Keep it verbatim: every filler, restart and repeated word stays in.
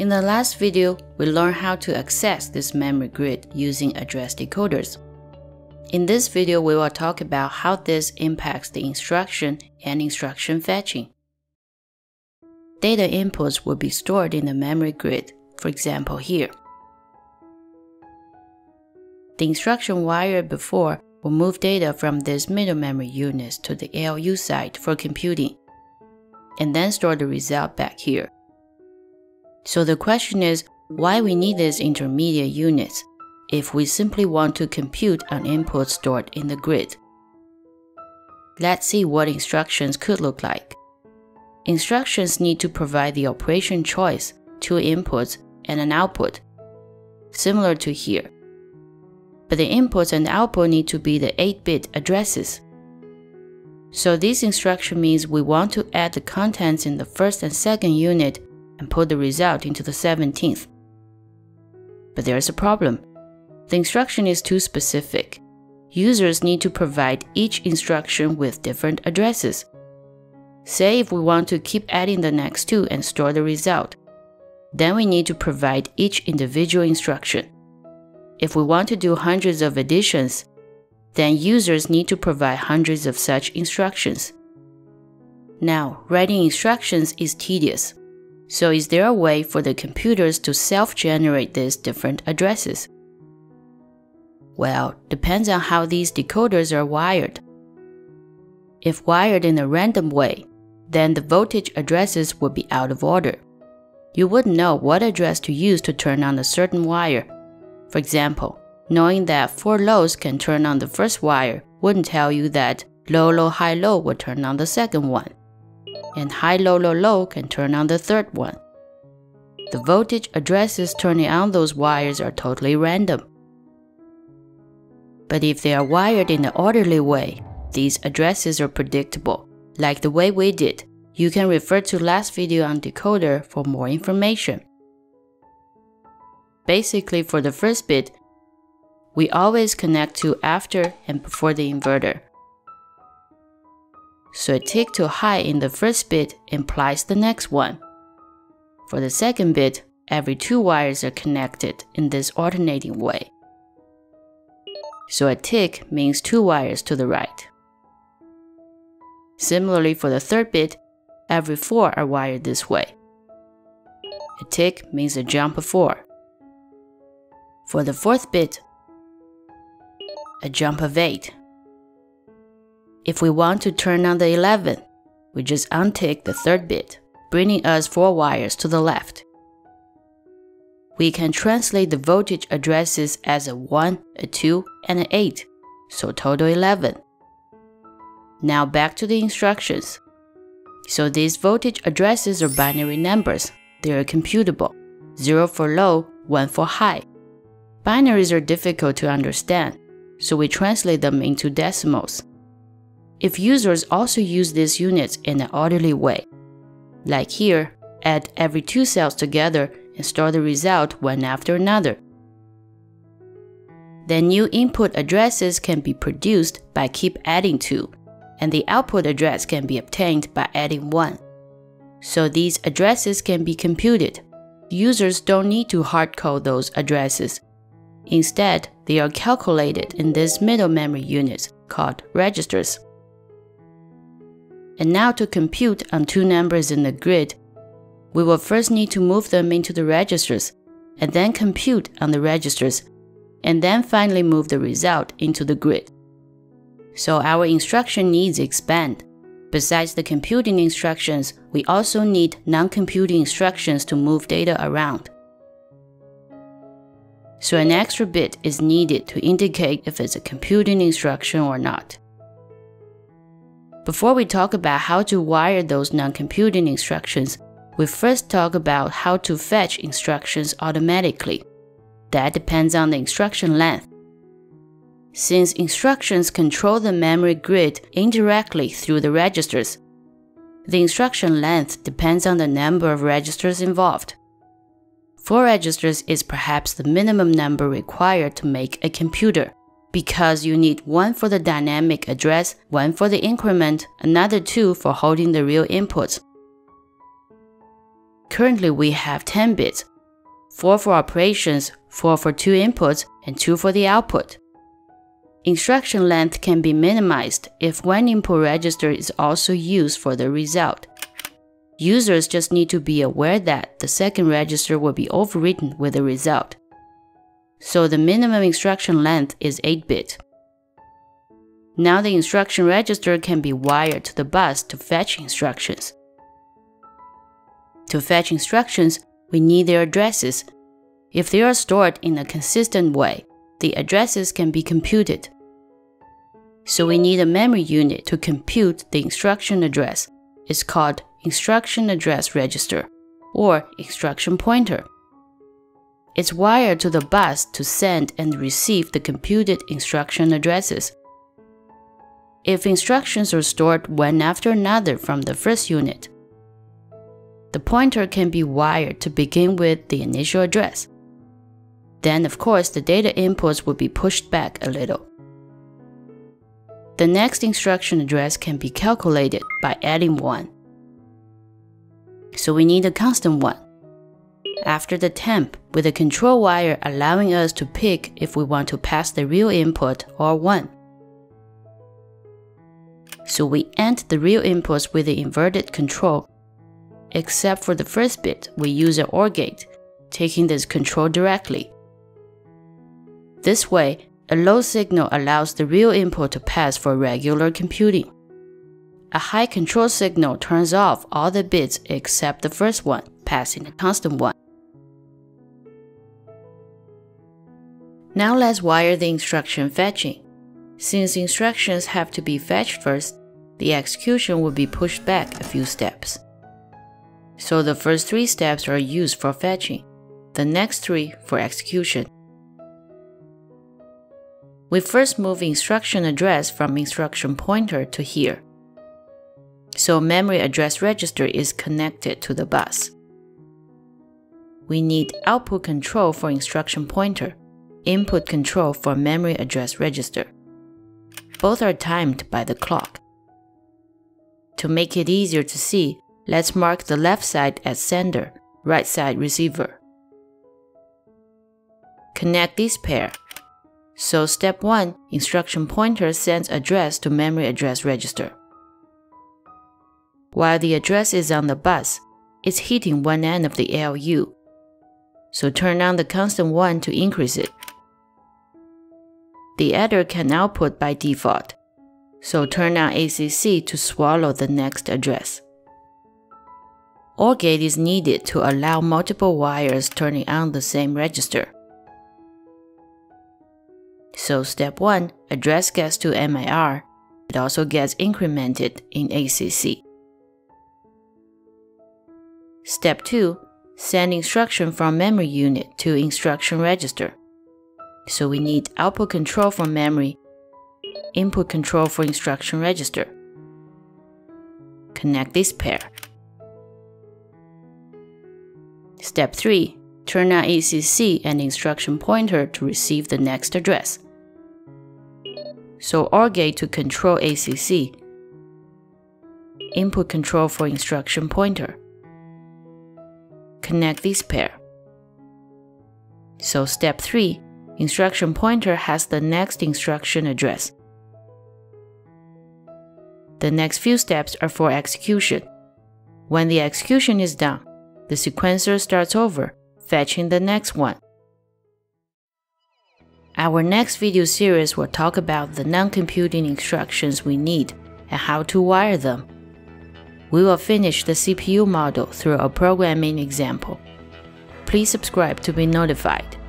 In the last video, we learned how to access this memory grid using address decoders. In this video, we will talk about how this impacts the instruction and instruction fetching. Data inputs will be stored in the memory grid, for example here. The instruction wired before will move data from these middle memory units to the A L U side for computing, and then store the result back here. So the question is, why we need these intermediate units if we simply want to compute on inputs stored in the grid? Let's see what instructions could look like. Instructions need to provide the operation choice, two inputs, and an output, similar to here. But the inputs and output need to be the eight bit addresses. So this instruction means we want to add the contents in the first and second unit and put the result into the seventeenth. But there's a problem. The instruction is too specific. Users need to provide each instruction with different addresses. Say if we want to keep adding the next two and store the result, then we need to provide each individual instruction. If we want to do hundreds of additions, then users need to provide hundreds of such instructions. Now, writing instructions is tedious. So is there a way for the computers to self-generate these different addresses? Well, depends on how these decoders are wired. If wired in a random way, then the voltage addresses would be out of order. You wouldn't know what address to use to turn on a certain wire. For example, knowing that four lows can turn on the first wire wouldn't tell you that low, low, high, low would turn on the second one, and high, low, low, low can turn on the third one. The voltage addresses turning on those wires are totally random. But if they are wired in an orderly way, these addresses are predictable, like the way we did. You can refer to last video on decoder for more information. Basically, for the first bit, we always connect to after and before the inverter. So a tick to high in the first bit implies the next one. For the second bit, every two wires are connected in this alternating way. So a tick means two wires to the right. Similarly, for the third bit, every four are wired this way. A tick means a jump of four. For the fourth bit, a jump of eight. If we want to turn on the eleven, we just untick the third bit, bringing us four wires to the left. We can translate the voltage addresses as a one, a two, and an eight, so total eleven. Now back to the instructions. So these voltage addresses are binary numbers. They are computable. zero for low, one for high. Binaries are difficult to understand, so we translate them into decimals. If users also use these units in an orderly way, like here, add every two cells together and store the result one after another, then new input addresses can be produced by keep adding two, and the output address can be obtained by adding one. So these addresses can be computed. Users don't need to hard-code those addresses. Instead, they are calculated in these middle memory units called registers. And now to compute on two numbers in the grid, we will first need to move them into the registers, and then compute on the registers, and then finally move the result into the grid. So our instruction needs expand. Besides the computing instructions, we also need non-computing instructions to move data around. So an extra bit is needed to indicate if it's a computing instruction or not. Before we talk about how to wire those non-computing instructions, we first talk about how to fetch instructions automatically. That depends on the instruction length. Since instructions control the memory grid indirectly through the registers, the instruction length depends on the number of registers involved. Four registers is perhaps the minimum number required to make a computer, because you need one for the dynamic address, one for the increment, another two for holding the real inputs. Currently we have ten bits, four for operations, four for two inputs, and two for the output. Instruction length can be minimized if one input register is also used for the result. Users just need to be aware that the second register will be overwritten with the result. So the minimum instruction length is eight bit. Now the instruction register can be wired to the bus to fetch instructions. To fetch instructions, we need their addresses. If they are stored in a consistent way, the addresses can be computed. So we need a memory unit to compute the instruction address. It's called instruction address register, or instruction pointer. It's wired to the bus to send and receive the computed instruction addresses. If instructions are stored one after another from the first unit, the pointer can be wired to begin with the initial address. Then, of course, the data inputs will be pushed back a little. The next instruction address can be calculated by adding one. So we need a constant one. After the temp, with a control wire allowing us to pick if we want to pass the real input or one. So we AND the real inputs with the inverted control. Except for the first bit, we use an OR gate, taking this control directly. This way, a low signal allows the real input to pass for regular computing. A high control signal turns off all the bits except the first one, passing a constant one. Now let's wire the instruction fetching. Since instructions have to be fetched first, the execution will be pushed back a few steps. So the first three steps are used for fetching, the next three for execution. We first move instruction address from instruction pointer to here. So memory address register is connected to the bus. We need output control for instruction pointer, input control for memory address register. Both are timed by the clock. To make it easier to see, let's mark the left side as sender, right side receiver. Connect this pair. So step one, instruction pointer sends address to memory address register. While the address is on the bus, it's hitting one end of the A L U. So turn on the constant one to increase it. The adder can output by default, so turn on A C C to swallow the next address. OR gate is needed to allow multiple wires turning on the same register. So step one, address gets to M I R. It also gets incremented in A C C. Step two, send instruction from memory unit to instruction register. So we need output control for memory, input control for instruction register. Connect this pair. Step three, turn on A C C and instruction pointer to receive the next address. So OR gate to control A C C, input control for instruction pointer. Connect this pair. So step three, instruction pointer has the next instruction address. The next few steps are for execution. When the execution is done, the sequencer starts over, fetching the next one. Our next video series will talk about the non-computing instructions we need and how to wire them. We will finish the C P U model through a programming example. Please subscribe to be notified.